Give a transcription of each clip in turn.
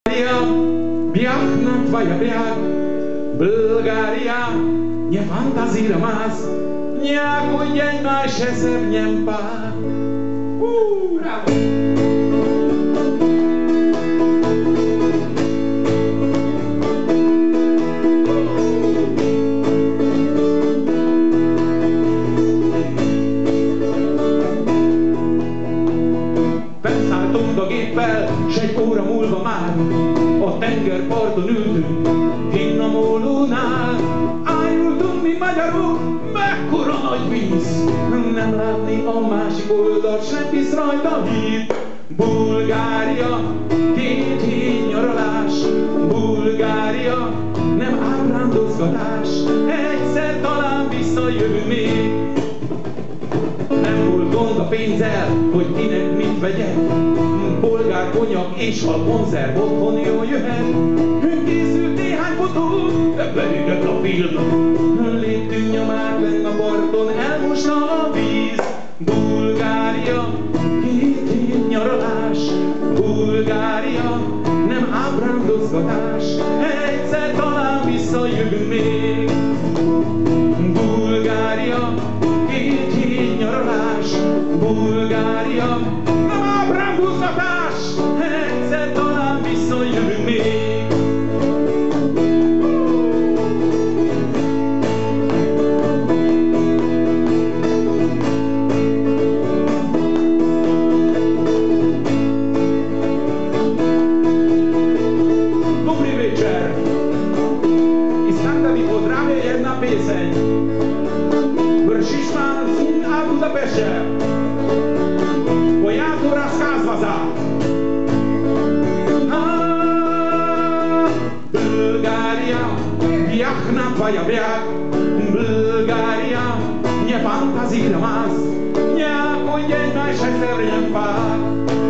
Бяхна твоя бряг, Bulgária, nie fantazíra más, nějakou děň máš, že se v něm pár. Bravo! Beszálltunk a géppel, s egy óra múlva már a tengerparton ültünk, kinn a mólónál. Ájultunk mi magyarok, mekkora nagy víz, nem látni a másik oldalt, s nem visz rajta híd. Bulgária, 2 hét nyaralás, Bulgária, nem ábrándozgatás, egyszer talán visszajövünk még. Nem volt gond a pénzzel, hogy kinek mit vegyek, bolgár konyak és hal konzerv otthon jól jöhet. Készült néhány fotó, de beégett a film. Léptünk nyomát lenn a parton, elmosta a víz. Bulgária, 2 hét nyaralás, Bulgária, nem ábrándozgatás, egyszer talán visszajövünk még. Bulgária, 2 hét nyaralás, Bulgária, nem ábrándozgatás, egyszer talán visszajövünk még. Dobrý večer. I snad mi pozdravě jedna píseň. Vršišman Zun a Budapeště. Vojáku rozkaz vazá. Bulgária, Bjachna tvoja brяг, Bulgária, nie fantazíra más, nějakou děň máš, že se v něm pár.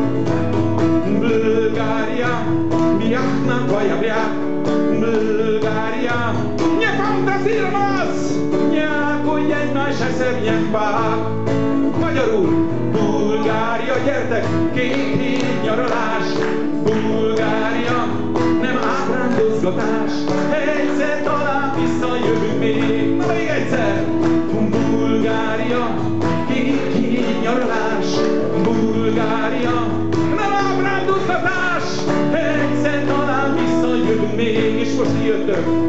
Bulgária, Bjachna tvoja brяг, Bulgária, nie fantazíra más, nějakou děň máš, že se v něm pár. Magyarul, Bulgária, gyertek, 2 hét nyaralás, Bulgária, nem ábrándozgatás, egyszer talán visszajövünk még. Na még egyszer! Bulgária, 2 hét nyaralás, Bulgária, nem ábrándozgatás, egyszer talán visszajövünk még. És most jöttök!